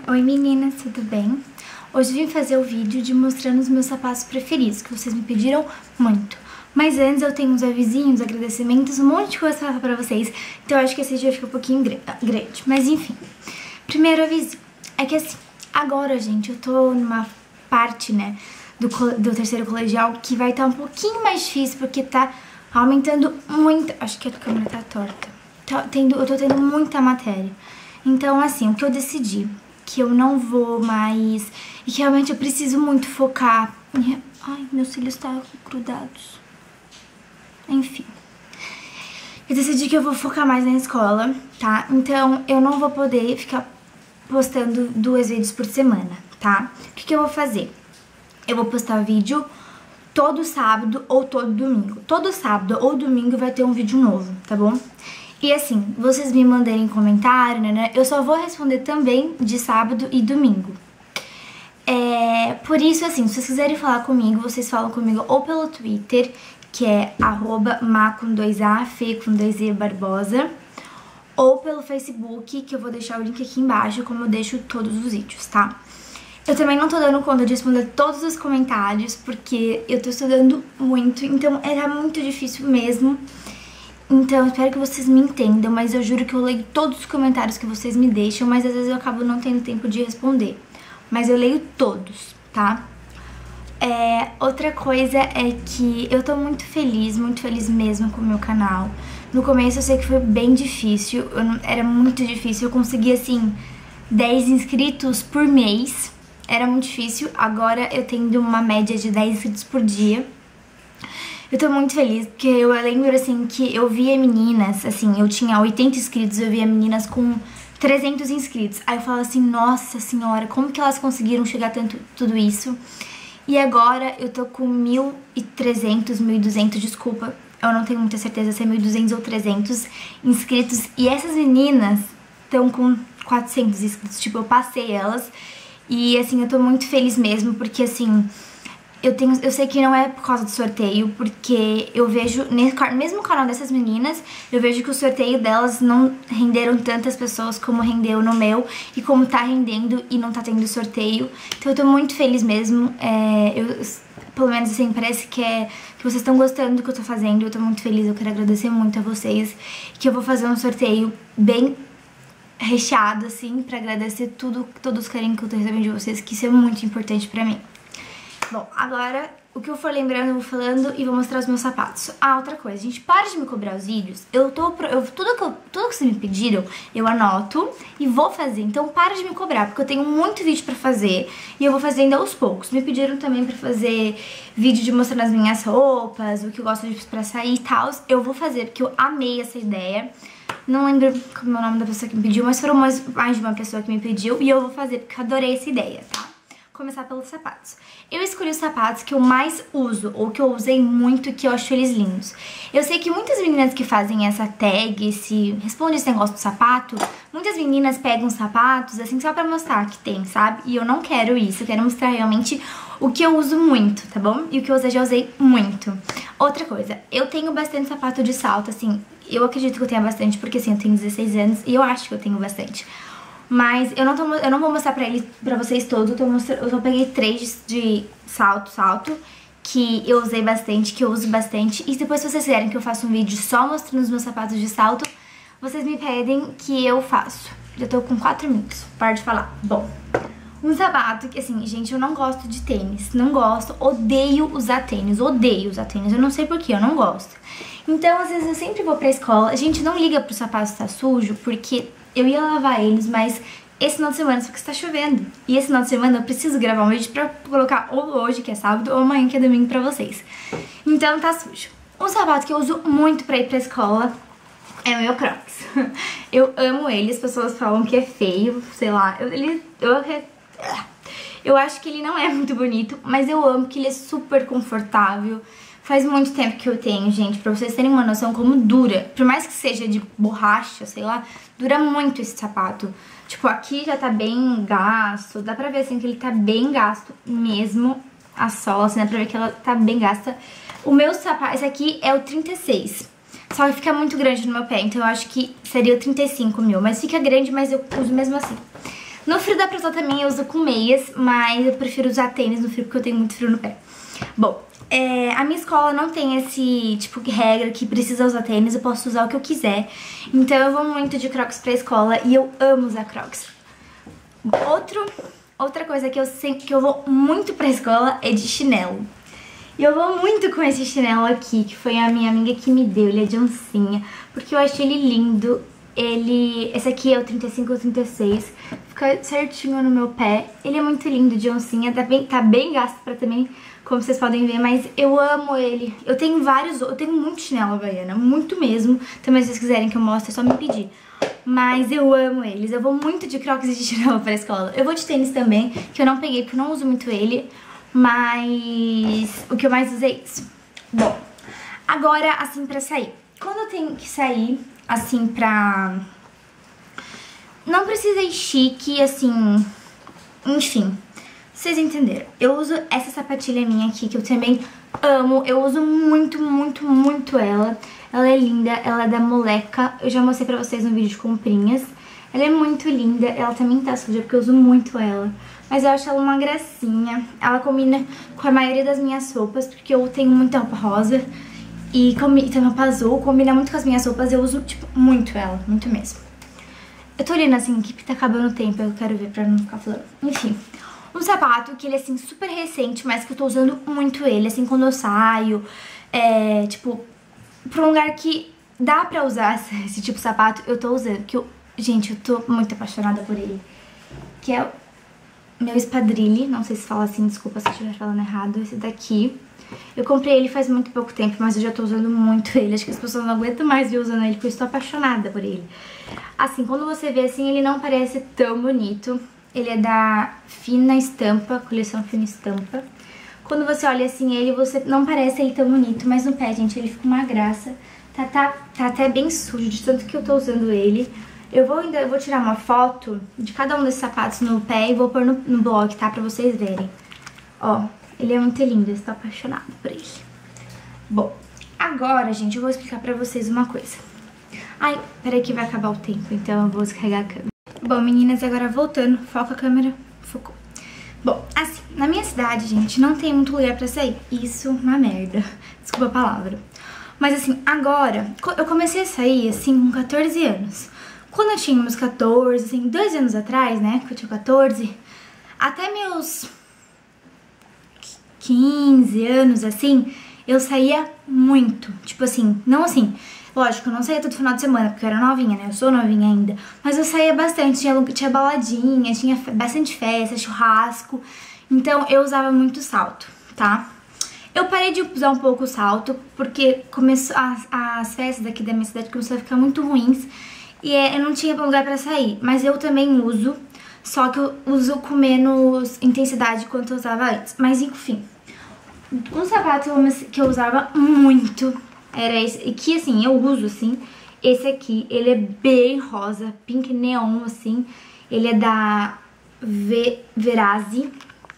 Oi meninas, tudo bem? Hoje eu vim fazer o vídeo de mostrando os meus sapatos preferidos, que vocês me pediram muito. Mas antes eu tenho uns avisinhos, agradecimentos, um monte de coisa pra falar pra vocês, então eu acho que esse vídeo fica um pouquinho grande. Mas enfim, primeiro aviso é que assim, agora gente, eu tô numa parte, né, do terceiro colegial que vai estar um pouquinho mais difícil, porque tá aumentando muito. Acho que a câmera tá torta. Eu tô tendo muita matéria. Então assim, o que eu decidi, que eu não vou mais, e que realmente eu preciso muito focar em... Ai, meus cílios estão grudados. Enfim, eu decidi que eu vou focar mais na escola, tá? Então eu não vou poder ficar postando 2 vídeos por semana, tá? O que eu vou fazer? Eu vou postar vídeo todo sábado ou todo domingo. Todo sábado ou domingo vai ter um vídeo novo, tá bom? E assim, vocês me mandarem comentário, né? Eu só vou responder também de sábado e domingo. Por isso, assim, se vocês quiserem falar comigo, vocês falam comigo ou pelo Twitter, que é @ma Fê Barbosa, ou pelo Facebook, que eu vou deixar o link aqui embaixo, como eu deixo todos os vídeos, tá? Eu também não tô dando conta de responder todos os comentários, porque eu tô estudando muito, então era muito difícil mesmo. Então eu espero que vocês me entendam, mas eu juro que eu leio todos os comentários que vocês me deixam, mas às vezes eu acabo não tendo tempo de responder. Mas eu leio todos, tá? Outra coisa é que eu tô muito feliz mesmo com o meu canal. No começo eu sei que foi bem difícil, era muito difícil, eu consegui assim 10 inscritos por mês, era muito difícil. Agora eu tenho uma média de 10 inscritos por dia. Eu tô muito feliz, porque eu lembro, assim, que eu via meninas, assim, eu tinha 80 inscritos, eu via meninas com 300 inscritos. Aí eu falo assim, nossa senhora, como que elas conseguiram chegar tudo isso? E agora eu tô com 1.300, 1.200, desculpa, eu não tenho muita certeza se é 1.200 ou 300 inscritos. E essas meninas estão com 400 inscritos, tipo, eu passei elas. E, assim, eu tô muito feliz mesmo, porque, assim... Eu sei que não é por causa do sorteio, porque eu vejo, mesmo no canal dessas meninas, eu vejo que o sorteio delas não renderam tantas pessoas como rendeu no meu, e como tá rendendo e não tá tendo sorteio. Então eu tô muito feliz mesmo, pelo menos assim, parece que vocês estão gostando do que eu tô fazendo, eu tô muito feliz, eu quero agradecer muito a vocês, que eu vou fazer um sorteio bem recheado, assim, pra agradecer todos os carinhos que eu tô recebendo de vocês, que isso é muito importante pra mim. Bom, agora o que eu for lembrando eu vou falando e vou mostrar os meus sapatos. Ah, outra coisa, gente, para de me cobrar os vídeos. Tudo que vocês me pediram, eu anoto e vou fazer. Então para de me cobrar, porque eu tenho muito vídeo pra fazer e eu vou fazendo aos poucos. Me pediram também pra fazer vídeo de mostrando as minhas roupas, o que eu gosto de pra sair e tal. Eu vou fazer, porque eu amei essa ideia. Não lembro como é o nome da pessoa que me pediu, mas foram mais de uma pessoa que me pediu e eu vou fazer, porque eu adorei essa ideia, tá? Começar pelos sapatos. Eu escolhi os sapatos que eu mais uso, ou que eu usei muito, que eu acho eles lindos. Eu sei que muitas meninas que fazem essa tag, responde esse negócio do sapato, muitas meninas pegam sapatos assim só pra mostrar que tem, sabe? E eu não quero isso, eu quero mostrar realmente o que eu uso muito, tá bom? E o que eu já usei muito. Outra coisa, eu tenho bastante sapato de salto, assim, eu acredito que eu tenha bastante, porque assim, eu tenho 16 anos e eu acho que eu tenho bastante. Mas eu não vou mostrar pra vocês todos, eu só peguei 3 de salto, que eu usei bastante, que eu uso bastante. E depois, se vocês quiserem que eu faça um vídeo só mostrando os meus sapatos de salto, vocês me pedem que eu faço. Já tô com 4 minutos, para de falar. Bom, um sapato que, assim, gente, eu não gosto de tênis, não gosto, odeio usar tênis, eu não sei porquê, eu não gosto. Então, às vezes, eu sempre vou pra escola, a gente não liga pro sapato estar sujo, porque... eu ia lavar eles, mas esse final de semana só que está chovendo. E esse final de semana eu preciso gravar um vídeo pra colocar ou hoje, que é sábado, ou amanhã, que é domingo, pra vocês. Então tá sujo. Um sapato que eu uso muito pra ir pra escola é o meu Crocs. Eu amo ele, as pessoas falam que é feio, sei lá. Eu acho que ele não é muito bonito, mas eu amo que ele é super confortável. Faz muito tempo que eu tenho, gente, pra vocês terem uma noção como dura. Por mais que seja de borracha, sei lá, dura muito esse sapato. Tipo, aqui já tá bem gasto, dá pra ver assim que ele tá bem gasto mesmo. A sola, assim, dá pra ver que ela tá bem gasta. O meu sapato, esse aqui é o 36. Só que fica muito grande no meu pé, então eu acho que seria o 35 mil. Mas fica grande, mas eu uso mesmo assim. No frio dá pra usar também, eu uso com meias, mas eu prefiro usar tênis no frio porque eu tenho muito frio no pé. Bom, a minha escola não tem esse tipo de regra que precisa usar tênis, eu posso usar o que eu quiser. Então eu vou muito de Crocs pra escola e eu amo usar Crocs. Outra coisa que eu vou muito pra escola é de chinelo. E eu vou muito com esse chinelo aqui, que foi a minha amiga que me deu, ele é de oncinha, porque eu achei ele lindo. Esse aqui é o 35 ou 36, fica certinho no meu pé. Ele é muito lindo de oncinha, tá bem gasto pra também, como vocês podem ver, mas eu amo ele. Eu tenho muito chinelo havaiana, muito mesmo. Também se vocês quiserem que eu mostre, é só me pedir. Mas eu amo eles, eu vou muito de Crocs e de chinelo pra escola. Eu vou de tênis também, que eu não peguei porque eu não uso muito ele, mas o que eu mais usei é isso. Bom, agora assim pra sair. Quando eu tenho que sair, assim, pra... Não precisa ir chique, assim... Enfim, vocês entenderam. Eu uso essa sapatilha minha aqui, que eu também amo. Eu uso muito, muito, muito ela. Ela é linda, ela é da Moleca. Eu já mostrei pra vocês no vídeo de comprinhas. Ela é muito linda, ela também tá suja porque eu uso muito ela. Mas eu acho ela uma gracinha. Ela combina com a maioria das minhas roupas, porque eu tenho muita roupa rosa. E tem roupa azul, combina muito com as minhas roupas. Eu uso, tipo, muito ela, muito mesmo. Eu tô olhando assim aqui, porque tá acabando o tempo, eu quero ver pra não ficar falando. Enfim, um sapato que ele é, assim, super recente, mas que eu tô usando muito ele, assim, quando eu saio. Tipo, pra um lugar que dá pra usar esse tipo de sapato, eu tô usando. Que gente, eu tô muito apaixonada por ele. Que é o meu espadrilhe, não sei se fala assim, desculpa se eu estiver falando errado. Esse daqui. Eu comprei ele faz muito pouco tempo, mas eu já tô usando muito ele. Acho que as pessoas não aguentam mais ver usando ele, porque eu estou apaixonada por ele. Assim, quando você vê assim, ele não parece tão bonito. Ele é da Fina Estampa, coleção Fina Estampa. Quando você olha assim ele, você não parece ele tão bonito, mas no pé, gente, ele fica uma graça. Tá até bem sujo, de tanto que eu tô usando ele. Eu vou tirar uma foto de cada um desses sapatos no pé e vou pôr no blog, tá? Pra vocês verem. Ó, ele é muito lindo, eu estou apaixonada por ele. Bom, agora, gente, eu vou explicar pra vocês uma coisa. Ai, peraí que vai acabar o tempo, então eu vou descarregar a câmera. Bom, meninas, agora voltando, foca a câmera, focou. Bom, assim, na minha cidade, gente, não tem muito lugar pra sair. Isso, uma merda, desculpa a palavra. Mas assim, agora, eu comecei a sair, assim, com 14 anos. Quando eu tinha meus 14, assim, 2 anos atrás, né, que eu tinha 14, até meus 15 anos, assim, eu saía muito. Tipo assim, não assim, lógico, eu não saía todo final de semana, porque eu era novinha, né? Eu sou novinha ainda. Mas eu saía bastante, tinha baladinha, tinha bastante festa, churrasco. Então eu usava muito salto, tá? Eu parei de usar um pouco o salto, porque as festas daqui da minha cidade começaram a ficar muito ruins. E eu não tinha lugar pra sair. Mas eu também uso, só que eu uso com menos intensidade quanto eu usava antes. Mas enfim, um sapato que eu usava muito era esse, e que assim, eu uso assim, esse aqui, ele é bem rosa, pink neon assim, ele é da Verasi.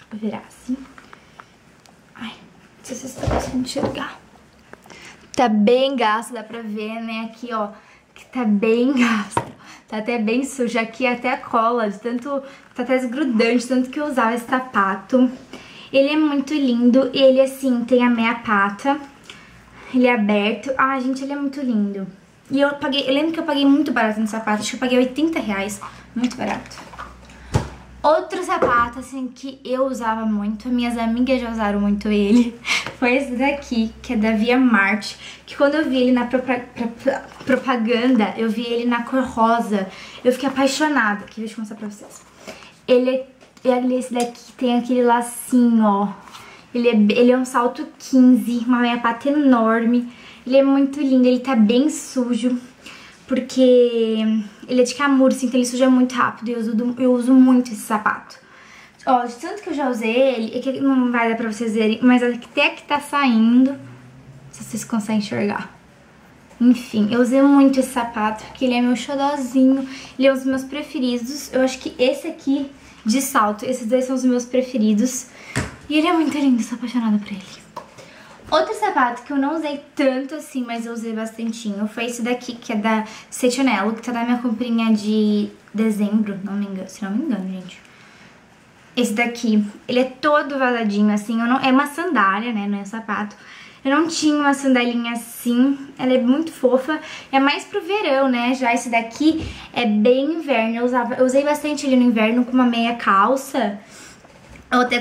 Ai, não sei se vocês estão conseguindo enxergar. Tá bem gasto, dá pra ver, né, aqui ó, que tá bem gasto. Tá até bem sujo, aqui até a cola, de tanto, tá até desgrudante, tanto que eu usava esse sapato. Ele é muito lindo, ele assim, tem a meia pata, ele é aberto. Ai, gente, ele é muito lindo. E eu lembro que eu paguei muito barato no sapato, acho que eu paguei 80 reais, muito barato. Outro sapato, assim, que eu usava muito, minhas amigas já usaram muito ele, foi esse daqui, que é da Via Mart, que quando eu vi ele na propaganda, eu vi ele na cor rosa, eu fiquei apaixonada. Aqui, deixa eu mostrar pra vocês. Esse daqui tem aquele lacinho, ó. Ele é um salto 15, uma meia pata enorme. Ele é muito lindo, ele tá bem sujo, porque ele é de camurça, então ele suja muito rápido. Eu uso muito esse sapato. Ó, de tanto que eu já usei ele, é que não vai dar pra vocês verem, mas até que tá saindo, se vocês conseguem enxergar. Enfim, eu usei muito esse sapato, porque ele é meu xodózinho, ele é um dos meus preferidos. Eu acho que esse aqui de salto, esses dois são os meus preferidos. E ele é muito lindo, estou apaixonada por ele. Outro sapato que eu não usei tanto assim, mas eu usei bastantinho, foi esse daqui, que é da Cetionello, que tá na minha comprinha de dezembro, se não me engano, gente. Esse daqui, ele é todo vazadinho, assim, é uma sandália, né, não é sapato. Eu não tinha uma sandalinha assim, ela é muito fofa, é mais pro verão, né, já esse daqui é bem inverno, eu usei bastante ele no inverno com uma meia calça, ou até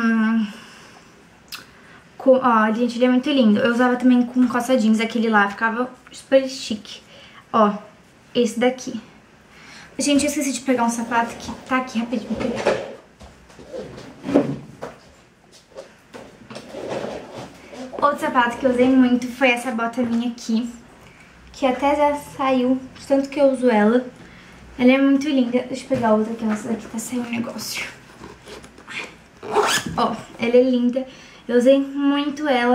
ó, gente, ele é muito lindo. Eu usava também com calça jeans, aquele lá, ficava super chique. Ó, esse daqui. Gente, eu esqueci de pegar um sapato que tá aqui, rapidinho. Outro sapato que eu usei muito foi essa bota minha aqui, que até já saiu, de tanto que eu uso ela. Ela é muito linda. Deixa eu pegar outra aqui, essa daqui tá saindo um negócio. Ó, ela é linda. Eu usei muito ela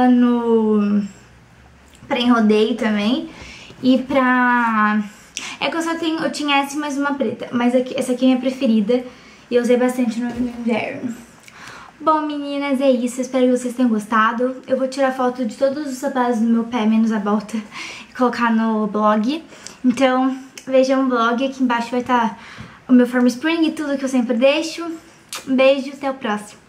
pra enrodeio também. E pra... É que eu tinha essa e mais uma preta. Mas essa aqui é a minha preferida. E eu usei bastante no inverno. Bom, meninas, é isso. Espero que vocês tenham gostado. Eu vou tirar foto de todos os sapatos do meu pé, menos a bota, e colocar no blog. Então, vejam o blog. Aqui embaixo vai estar o meu Form Spring e tudo que eu sempre deixo. Um beijo, até o próximo.